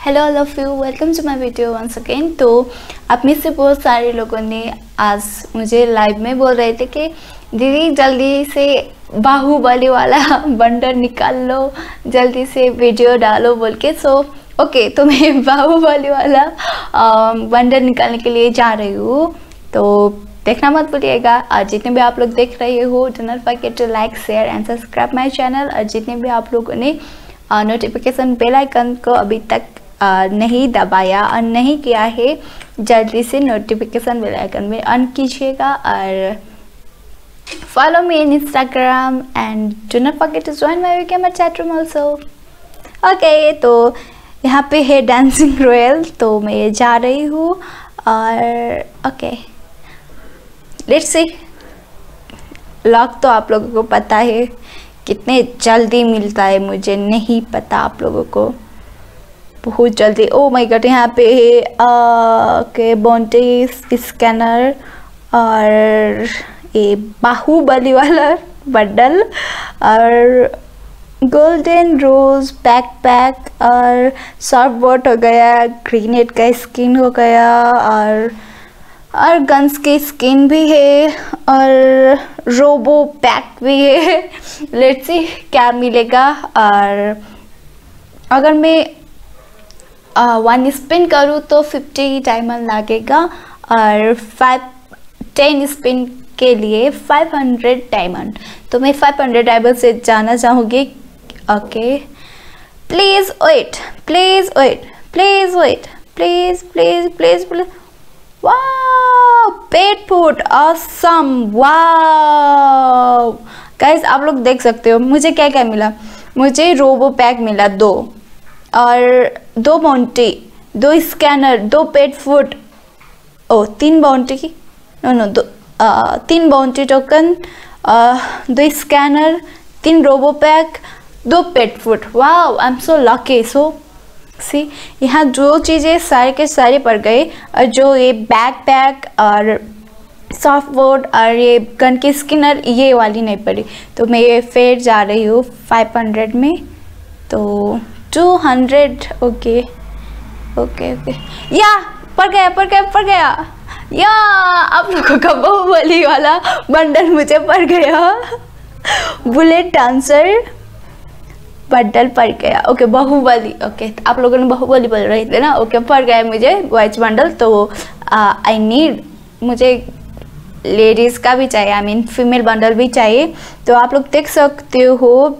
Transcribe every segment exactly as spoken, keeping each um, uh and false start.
Hello all of you, welcome to my video once again. तो आप में से बहुत सारे लोगों ने आज मुझे लाइव में बोल रहे थे कि दीदी जल्दी से बाहुबली वाला बंडल निकाल लो, जल्दी से वीडियो डालो बोल के। सो ओके, तो मैं बाहुबली वाला बंडल निकालने के लिए जा रही हूँ, तो देखना मत भूलिएगा। और जितने भी आप लोग देख रहे हो, do not forget to like, share and subscribe my channel. और जितने भी आप लोगों ने नोटिफिकेशन बेल आइकन को अभी तक Uh, नहीं दबाया और नहीं किया है, जल्दी से नोटिफिकेशन बेल आइकन में ऑन कीजिएगा। और follow me in Instagram and do not forget to join my VGamer chat room also. Okay, तो यहाँ पे है डांसिंग रॉयल, तो मैं जा रही हूँ। और ओके, लेट्स सी। लॉक तो आप लोगों को पता है कितने जल्दी मिलता है, मुझे नहीं पता आप लोगों को, बहुत जल्दी। ओ माय गॉड, यहाँ पे है के बॉन्टी स्कैनर और ये बाहुबली वाला बंडल और गोल्डन रोज बैकपैक और शॉर्ट बोट हो गया, ग्रेनेड का स्किन हो गया और और गन्स की स्किन भी है और रोबो पैक भी है। लेट्स सी क्या मिलेगा। और अगर मैं वन स्पिन करूँ तो फिफ्टी डायमंड लगेगा और फाइव टेन स्पिन के लिए फाइव हंड्रेड डायमंड। तो मैं फाइव हंड्रेड डायमंड से जाना चाहूँगी। Okay, please wait, please wait, please wait, please please please please. वाह, पेट फूड ऑसम। वाह गाइस, आप लोग देख सकते हो मुझे क्या क्या मिला। मुझे रोबो पैक मिला दो, और दो बाउंटी, दो स्कैनर, दो पेट फूड, ओ तीन बाउंटी की नो नो दो आ, तीन बाउंटी टोकन, दो स्कैनर, तीन रोबो पैक, दो pet food. Wow, I am so lucky. So see, यहाँ जो चीज़ें सारे के सारे पड़ गए, और जो ये बैक पैक और सॉफ्ट बोर्ड और ये गन की स्किनर, ये वाली नहीं पड़ी। तो मैं ये फिर जा रही हूँ फाइव हंड्रेड में, तो two hundred. Okay okay okay, या पड़ गया पड़ गया पड़ गया या आप लोगों का बाहुबली वाला बंडल मुझे पड़ गया। बुलेट डांसर बंडल पड़ गया। ओके, बाहुबली। ओके, आप लोगों ने बाहुबली बोल रहे थे ना। ओके, पड़ गया मुझे वॉइस बंडल। तो आई नीड, मुझे लेडीज़ का भी चाहिए, आई मीन फीमेल बंडल भी चाहिए। तो आप लोग देख सकते हो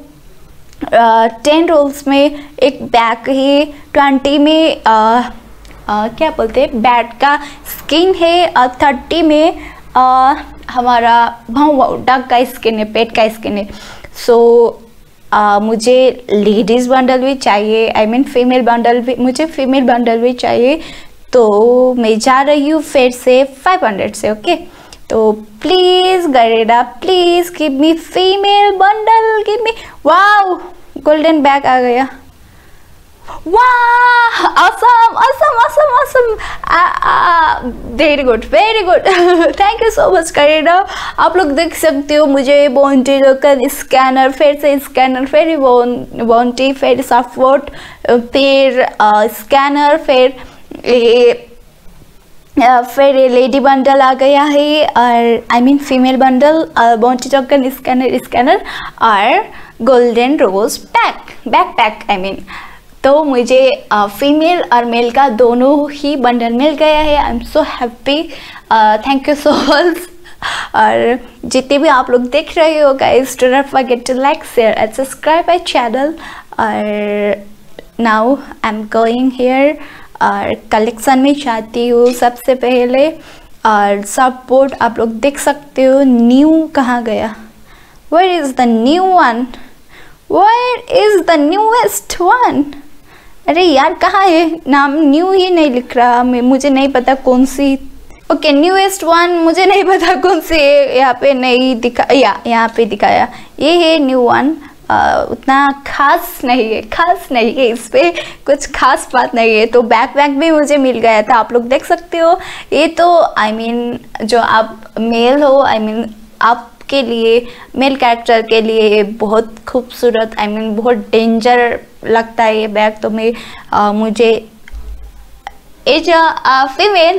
टेन uh, रोल्स में एक बैग है, ट्वेंटी में uh, uh, क्या बोलते हैं बैट का स्किन है, और थर्टी में uh, हमारा भाव डग का स्किन है, पेट का स्किन है। सो so, uh, मुझे लेडीज़ बंडल भी चाहिए, आई मीन फीमेल बंडल भी, मुझे फीमेल बंडल भी चाहिए। तो मैं जा रही हूँ फिर से फाइव हंड्रेड से। Okay okay? तो please Garena, please give me female bundle, give me. Wow, golden bag आ गया। वाह, awesome, awesome, awesome, awesome, very good, very good, thank you so much Garena. आप लोग देख सकते हो मुझे बाउंटी टोकन, स्कैनर, फिर से स्कैनर, फिर बाउंटी, फिर सॉफ्टवुड, फिर स्कैनर, फिर ये फिर ये लेडी बंडल आ गया है, और I mean female bundle, bounty token, scanner scanner और golden rose pack, backpack I mean. तो मुझे फीमेल और मेल का दोनों ही बंडल मिल गया है। I am so happy, thank you so much. और जितने भी आप लोग देख रहे हो guys, do not forget to like, share and subscribe my channel. और now I am going here, और कलेक्शन में चाहती हूँ सबसे पहले। और सब बोर्ड आप लोग देख सकते हो। न्यू कहाँ गया? Where is the new one? Where is the newest one? अरे यार, कहाँ है? नाम न्यू ही नहीं लिख रहा, मुझे नहीं पता कौन सी। ओके, न्यूएस्ट वन, मुझे नहीं पता कौन सी है। यहाँ पे नहीं दिखा, या यहाँ पे दिखाया, ये है न्यू वन। Uh, उतना खास नहीं है, खास नहीं है, इस पे कुछ खास बात नहीं है। तो बैक पैक भी मुझे मिल गया था, आप लोग देख सकते हो। ये तो आई I मीन mean, जो आप मेल हो, आई I मीन mean, आपके लिए, मेल कैरेक्टर के लिए बहुत खूबसूरत, आई I मीन mean, बहुत डेंजर लगता है ये बैग। तो मैं आ, मुझे एज अ फीमेल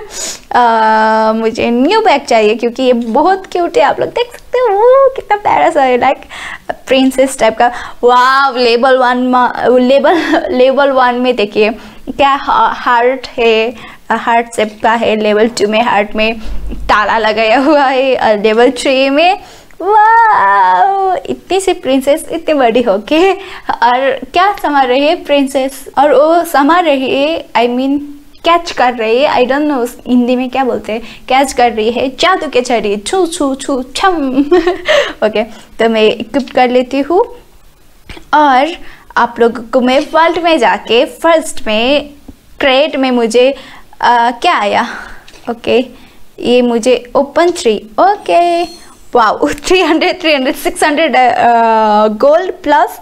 मुझे न्यू बैग चाहिए क्योंकि ये बहुत क्यूट है। आप लोग देख सकते हो वो कितना प्यारा सा है, लाइक प्रिंसेस टाइप का। वाह, level one level level one में देखिए क्या हार्ट है, हार्ट शेप का है। लेवल टू में हार्ट में ताला लगाया हुआ है, और लेवल थ्री में वाह इतनी सी प्रिंसेस इतनी बड़ी होके और क्या संभाल रही है प्रिंसेस, और वो संभाल रही है आई मीन कैच कर रही है, आई डोंट नो हिंदी में क्या बोलते हैं, कैच कर रही है जादू के छड़ी, छू छू छू छम। ओके, तो मैं इक्विप कर लेती हूँ और आप लोगों को मैं वर्ल्ड में जाके फर्स्ट में क्रेट में मुझे आ, क्या आया। ओके, ये मुझे open three. Okay, wow, three hundred three hundred six hundred gold plus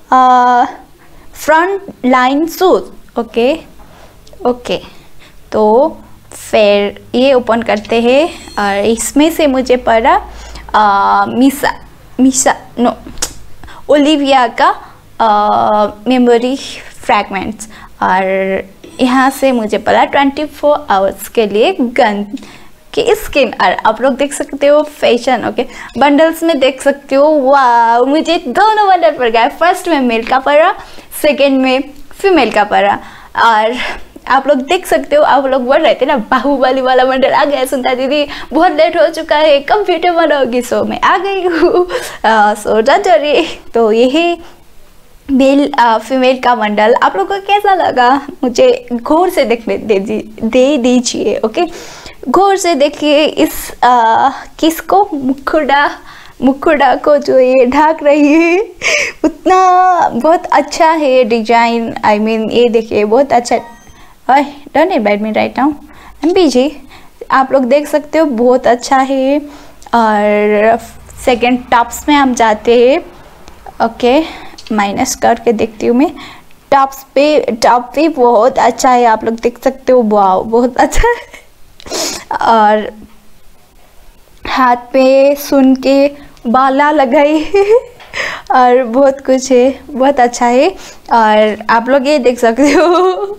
front line shoes. Okay okay, तो फिर ये ओपन करते हैं और इसमें से मुझे पड़ा आ, मिसा मिसा नो ओलिविया का मेमोरी फ्रैगमेंट्स, और यहाँ से मुझे पड़ा ट्वेंटी फोर आवर्स के लिए गन की स्किन। और आप लोग देख सकते हो फैशन। ओके, बंडल्स में देख सकते हो, वाह मुझे दोनों बंडल पड़ गया। फर्स्ट में मेल का पड़ा, सेकेंड में फीमेल का पड़ा। और आप लोग देख सकते हो, आप लोग बोल रहे थे ना बाहुबली वाला बंडल आ गया सुनता दीदी, बहुत लेट हो चुका है, कंप्यूटर बनाओगी। सो मैं आ गई हूँ, सो डरिए। तो यही मेल फीमेल का बंडल आप लोगों को कैसा लगा मुझे गौर से देखने दे दे दीजिए। ओके, गौर से देखिए इस आ, किसको, मुखड़ा मुखड़ा को जो ये ढक रही है, उतना बहुत अच्छा है design. I I mean mean, ये देखिए बहुत अच्छा। Don't invite me right now, I am busy. आप लोग देख सकते हो बहुत अच्छा है। और सेकंड टॉप्स में हम जाते हैं। ओके, माइनस करके देखती हूँ मैं। टॉप्स पे टॉप भी बहुत अच्छा है, आप लोग देख सकते हो, वाह बहुत अच्छा है। और हाथ पे सुन के बाला लगाई और बहुत कुछ है, बहुत अच्छा है। और आप लोग ये देख सकते हो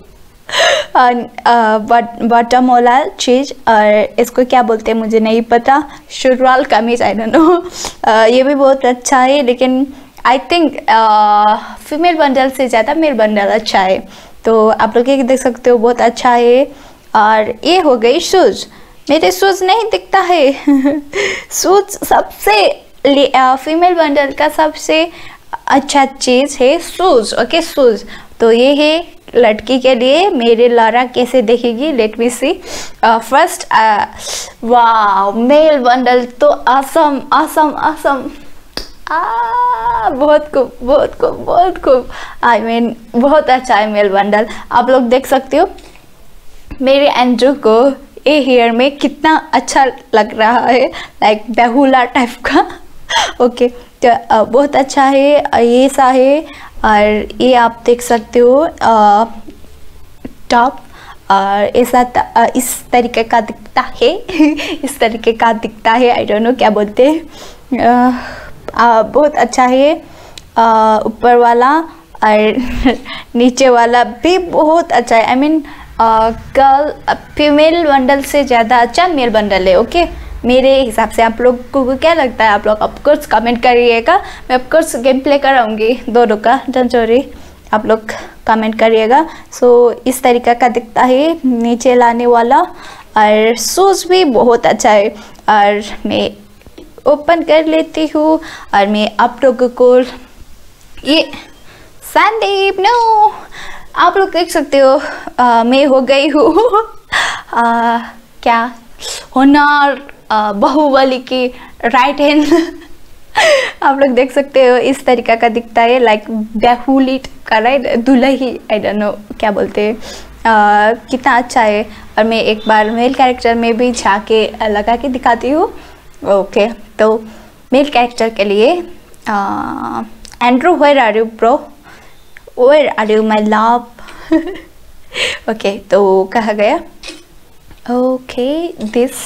बॉटम वाला चीज, और इसको क्या बोलते हैं मुझे नहीं पता, शुरवाल कमीज, आई डोंट नो। ये भी बहुत अच्छा है, लेकिन आई थिंक फीमेल बंडल से ज़्यादा मेल बंडल अच्छा है। तो आप लोग ये देख सकते हो बहुत अच्छा है। और ये हो गई शूज़। मेरे शूज़ नहीं दिखता है। शूज़ सबसे फीमेल बंडल का सबसे अच्छा चीज़ है शूज़। ओके, शूज़ तो ये है लड़की के लिए। मेरे लारा कैसे देखेगी, लेट मी सी। फर्स्ट, वाह मेल बंडल तो असम असम असम, आ, बहुत खूब बहुत खूब बहुत खूब। आई मीन बहुत अच्छा है मेल बंडल। आप लोग देख सकते हो मेरे एंड्रू को ये हेयर में कितना अच्छा लग रहा है, लाइक बेहुला टाइप का। ओके, तो बहुत अच्छा है, ये सा है। और ये आप देख सकते हो टॉप, और ऐसा इस तरीके का दिखता है। इस तरीके का दिखता है, आई डोंट नो क्या बोलते हैं। आ, बहुत अच्छा है ऊपर वाला, और नीचे वाला भी बहुत अच्छा है। I mean girl female bundle से ज़्यादा अच्छा मेल बंडल है। ओके, मेरे हिसाब से। आप लोग को क्या लगता है, आप लोग ऑफकोर्स कमेंट करिएगा। मैं ऑफकोर्स गेम प्ले कराऊंगी दोनों का, डोंट वरी, आप लोग कमेंट करिएगा। सो so, इस तरीका का दिखता है नीचे लाने वाला, और शूज़ भी बहुत अच्छा है। और मैं ओपन कर लेती हूँ, और मैं आप लोगों को ये संदीप नो, आप लोग देख सकते हो आ, मैं हो गई हूँ क्या होनर बाहुबली की राइट हैंड। आप लोग देख सकते हो इस तरीका का दिखता है, लाइक बाहुली का राइट, दुल्ही, आई डोंट नो क्या बोलते हैं। कितना अच्छा है। और मैं एक बार मेल कैरेक्टर में भी झाके लगा के दिखाती हूँ। ओके, तो मेल कैरेक्टर के लिए Andrew, where are you bro, where are you my love. Okay, तो कहा गया। Okay, this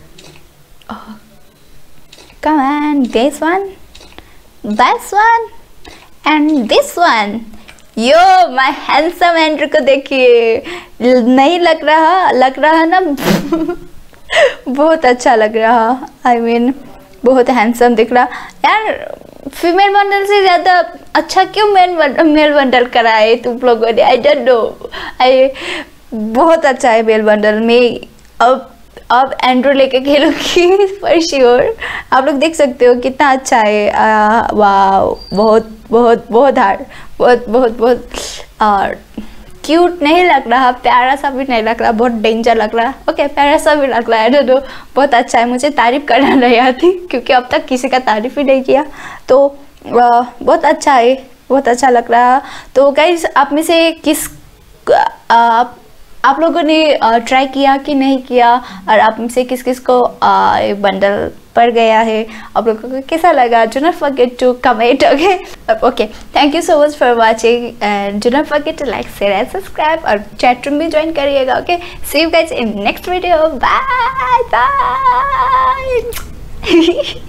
come on, this one, this one and this one, yo my handsome Andrew को देखिए, नहीं लग रहा लग रहा ना बहुत अच्छा लग रहा, आई I मीन mean, बहुत हैंडसम दिख रहा यार। फीमेल बंडल से ज़्यादा अच्छा क्यों मेल मेल बंडल कराए तुम लोगों ने, आई डोंट नो। आई बहुत अच्छा है मेल बंडल में। अब अब एंड्रू लेके खेलूँगी फॉर श्योर। आप लोग देख सकते हो कितना अच्छा है। वाह, बहुत बहुत बहुत हार्ड, बहुत बहुत बहुत और क्यूट नहीं लग रहा, प्यारा सा भी नहीं लग रहा, बहुत डेंजर लग रहा है। ओके okay, प्यारा सा भी लग रहा है, तो बहुत अच्छा है। मुझे तारीफ करना नहीं आती क्योंकि अब तक किसी का तारीफ ही नहीं किया, तो आ, बहुत अच्छा है, बहुत अच्छा लग रहा। तो गाइज आप में से किस आ, आप लोगों ने ट्राई किया कि नहीं किया, और आप में से किस किस को आ, बंडल पड़ गया है, आप लोगों को कैसा लगा? Do not forget to comment. Okay okay, thank you so much for watching and do not forget to like share and subscribe, और चैट रूम भी ज्वाइन करिएगा। ओके, see you guys in next video, bye bye.